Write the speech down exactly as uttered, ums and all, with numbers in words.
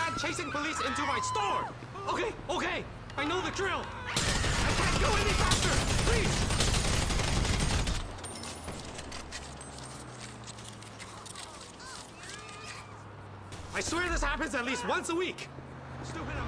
man chasing police into my store! Okay, okay, I know the drill! I can't go any faster! Please! I swear this happens at least once a week! Stupid